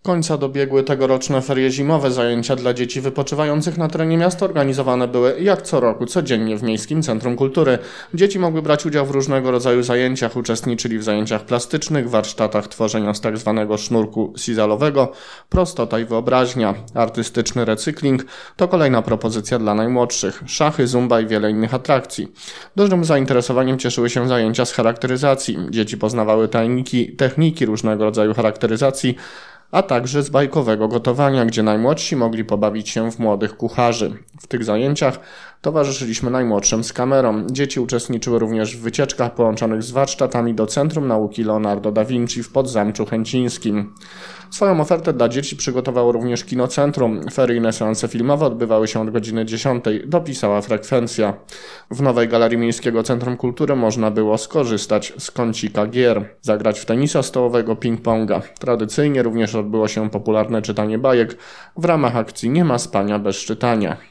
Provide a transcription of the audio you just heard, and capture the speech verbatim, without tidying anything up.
Końca dobiegły tegoroczne ferie zimowe. Zajęcia dla dzieci wypoczywających na terenie miasta organizowane były jak co roku, codziennie w Miejskim Centrum Kultury. Dzieci mogły brać udział w różnego rodzaju zajęciach, uczestniczyli w zajęciach plastycznych, warsztatach tworzenia z tzw. sznurku sizalowego, prostota i wyobraźnia, artystyczny recykling to kolejna propozycja dla najmłodszych, szachy, zumba i wiele innych atrakcji. Dużym zainteresowaniem cieszyły się zajęcia z charakteryzacji. Dzieci poznawały tajniki, techniki różnego rodzaju charakteryzacji, a także z bajkowego gotowania, gdzie najmłodsi mogli pobawić się w młodych kucharzy. W tych zajęciach towarzyszyliśmy najmłodszym z kamerą. Dzieci uczestniczyły również w wycieczkach połączonych z warsztatami do Centrum Nauki Leonardo da Vinci w Podzamczu Chęcińskim. Swoją ofertę dla dzieci przygotowało również Kinocentrum. Feryjne seanse filmowe odbywały się od godziny dziesiątej, dopisała Frekwencja. W nowej Galerii Miejskiego Centrum Kultury można było skorzystać z kącika gier, zagrać w tenisa stołowego, ping-ponga. Tradycyjnie również odbyło się popularne czytanie bajek w ramach akcji Nie ma spania bez czytania.